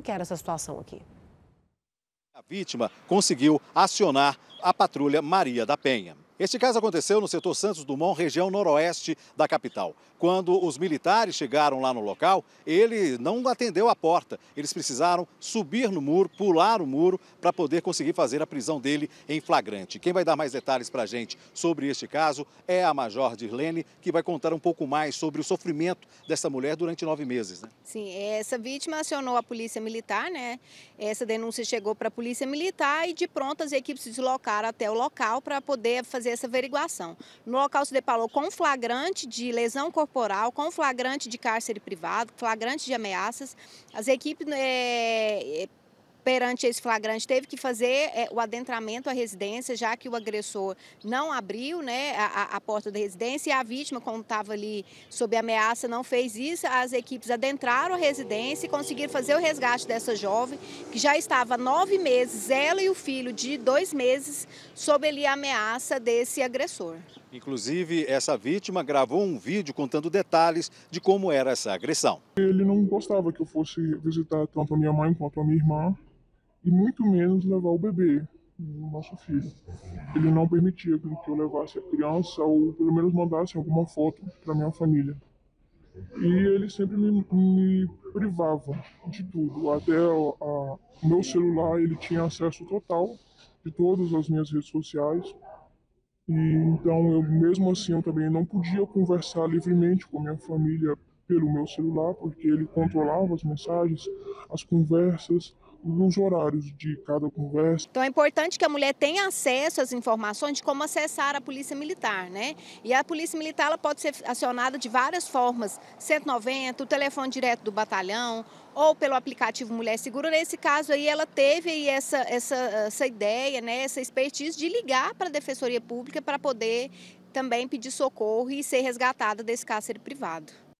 que era essa situação aqui. A vítima conseguiu acionar a patrulha Maria da Penha. Este caso aconteceu no setor Santos Dumont, região noroeste da capital. Quando os militares chegaram lá no local, ele não atendeu a porta. Eles precisaram subir no muro, pular o muro, para poder conseguir fazer a prisão dele em flagrante. Quem vai dar mais detalhes para a gente sobre este caso é a Major Dirlene, que vai contar um pouco mais sobre o sofrimento dessa mulher durante 9 meses, né? Sim, essa vítima acionou a polícia militar, né? Essa denúncia chegou para a polícia militar e de pronto as equipes se deslocaram até o local para poder fazer essa averiguação. No local se deparou com flagrante de lesão corporal, com flagrante de cárcere privado, flagrante de ameaças. As equipes, perante esse flagrante, teve que fazer o adentramento à residência, já que o agressor não abriu, né, a porta da residência, e a vítima, como estava ali sob ameaça, não fez isso. As equipes adentraram a residência e conseguiram fazer o resgate dessa jovem, que já estava há 9 meses, ela e o filho de 2 meses, sob ali a ameaça desse agressor. Inclusive, essa vítima gravou um vídeo contando detalhes de como era essa agressão. Ele não gostava que eu fosse visitar tanto a minha mãe quanto a minha irmã, e muito menos levar o bebê, o nosso filho. Ele não permitia que eu levasse a criança ou pelo menos mandasse alguma foto para minha família. E ele sempre me privava de tudo. Até o meu celular, ele tinha acesso total de todas as minhas redes sociais. E então, mesmo assim, eu também não podia conversar livremente com a minha família pelo meu celular, porque ele controlava as mensagens, as conversas, os horários de cada conversa. Então é importante que a mulher tenha acesso às informações de como acessar a polícia militar, né? E a polícia militar ela pode ser acionada de várias formas, 190, o telefone direto do batalhão, ou pelo aplicativo Mulher Segura. Nesse caso aí ela teve aí essa ideia, né, essa expertise de ligar para a Defensoria Pública para poder também pedir socorro e ser resgatada desse cárcere privado.